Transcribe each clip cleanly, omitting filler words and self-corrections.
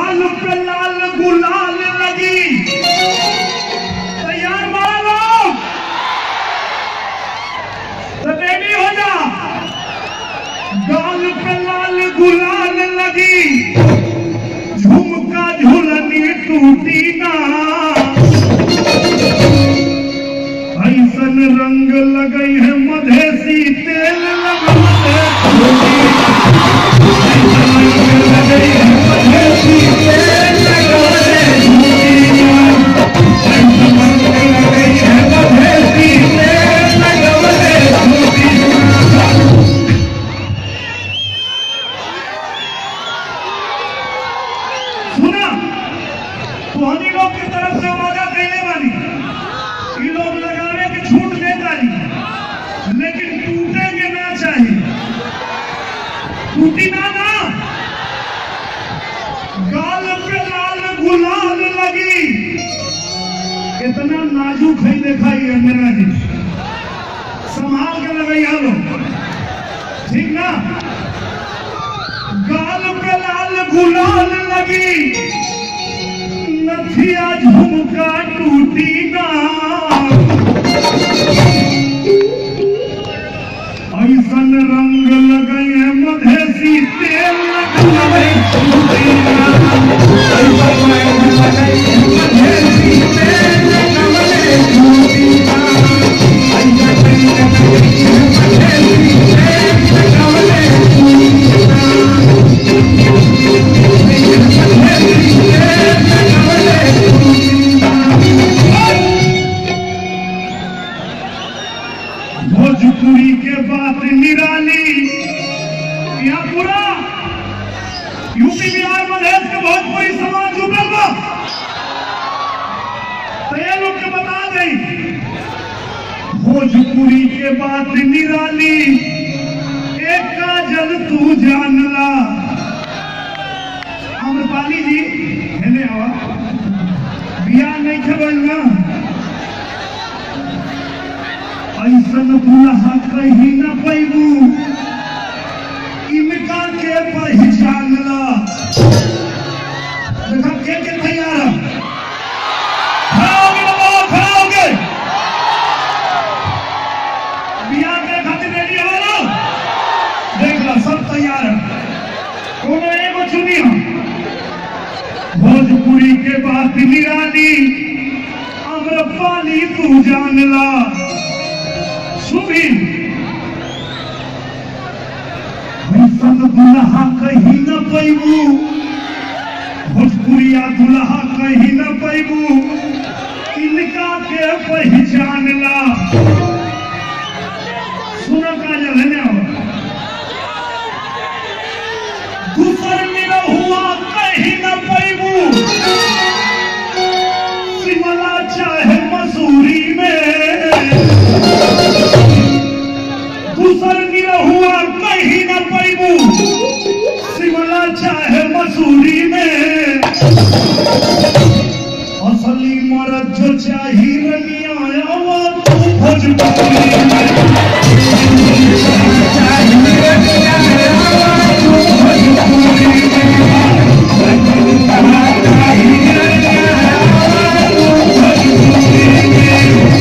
गाल पे लाल गुलाल लगी। तैयार मारा लोग तो रेडी हो जा। गाल पे लाल गुलाल लगी, झुमका झुलनी टूटी ना। ऐसन रंग लगई है मधेसी तेल लगवले टूटी। ऐसन रंग लगई है मधेसी तेल लगवले टूटी। ऐसन रंग लगई है मधेसी तेल लगवले टूटी। सुना तोहनी लोग की तरफ से वादा कैले बानी, ये लोग लगावे की छूट देता नहीं, लेकिन टूटेंगे ना चाहिए। टूटी ना ना। गाल पे लाल गुलाल लगी, इतना नाजुक है देखा ही अंजना जी, संभाल के लगैया लो, ठीक ना। गाल पे लाल गुलाल लगी, नथिया झुमका टूटी ना। ऐसन रंग लगई है मधेसी तेल लगवले टूटी ना। ऐसन रंग लगई है मधेसी तेल लगवले टूटी ना। ऐसन रंग लगई है मधेसी तेल लगवले टूटी ना। भोजपुरी के बात निराली, यहाँ पूरा यूपी बिहार मधेश के भोजपुरी समाज जुटल बा। तो ये लोग के बता दें, भोजपुरी के बात निराली, एक काजल तू जानला। अमरपाली जी हेने आवा, बियाह नहीं खबर ना। ऐसन दुल्हा कहीं न पैबू, इनका के पहचान ला। देखा के तैयार है, खड़ा हो गए बियाह के खातिर रेडी हो लो। देख ला सब तैयार है, कोनो एगो चुनी हो। भोजपुरी के बात निराली, अमरपाली तू जान ला। सुभी ऐसन दुल्हा कहीं न पैबू, भोजपुरिया दुल्हा कहीं न पैबू, इनका के पहचान ला। सुनो काजल है ना, दूसर मेरा हुआ कहीं न पैबू, शिमला चाहे मसूरी में। दूसर गिरा हुआ कहीं न पैबू, शिमला चाहे मसूरी में। असली मर्द जो चाही रनिया वो तू भोजपुरी में। चाही रनिया वो तू भोजपुरी में। चाही रनिया वो तू भोजपुरी में।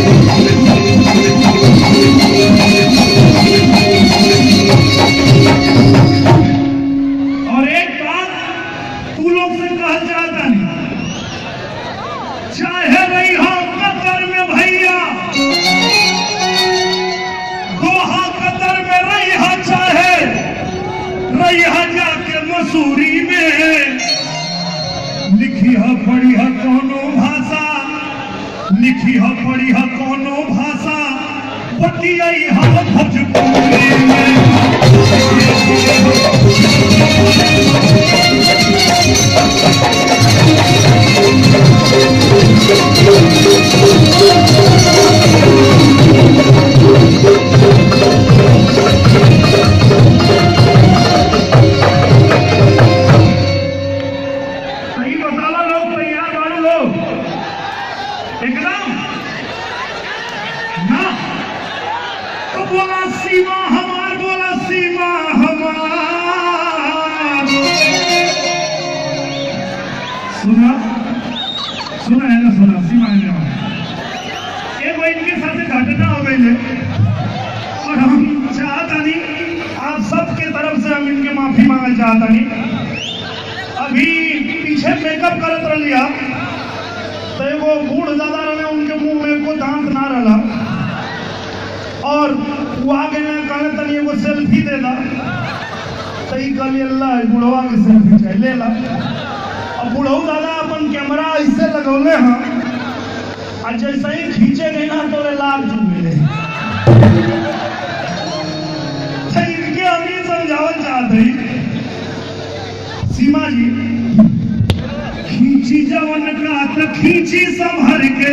और एक बात तू लोग से कहल जाता नहीं, चाहे रही हो कतर में भैया, दोहा कतर में रही हो, चाहे रही हो जाके मसूरी में। लिखी हो पढ़ी हो कोनो भाषा, लिखी हो पढ़ी हो कोनो भाषा, बतियाई हो भोजपुरी में। सही बताला लोग, तैयार वाले लोग एकदम ना। तो बोला सीमा हमार, बोला सीमा हमार। सुना सुना है ना, सुना सीमा है ना, एक वो इनके साथ घटना हो गई है और हम चाहता नहीं, आप सबके तरफ से हम इनके माफी मांगना चाहता नहीं। अभी पीछे मेकअप करत रह लिया तो वो बूढ़ दादा रहे, उनके मुंह में कोई दांत ना रहा और वो आगे ने कहने तनी एगो सेल्फी दे दा, तो ई कहली अल्लाह बुढ़वा के सेल्फी चाहिए ले ला। अब बुढ़ऊ दादा अपन कैमरा ऐसे लगौले हैं और जैसे ही खींचे गए ना तो लाभ चुक मिले। इनके हम ये समझावल चाहते हैं सीमा जी, खींची जवन का तो खींची संभर के,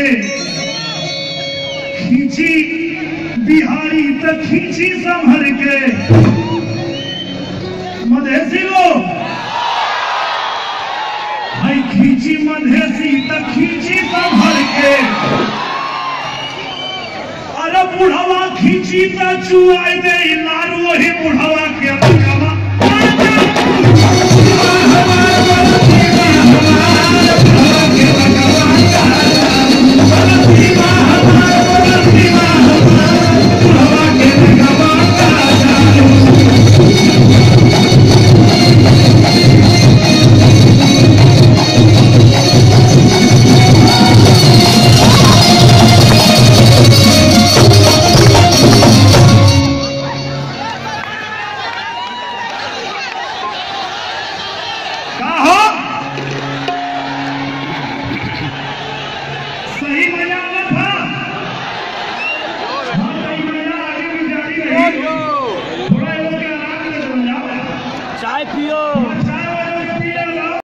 खींची बिहारी तो खींची संभर के। मधेसी लोग भाई खींची मधेसी तो खींची संभर के, अरे बुढ़वा खींची तो चुआई दे लारू, वही बुढ़वा के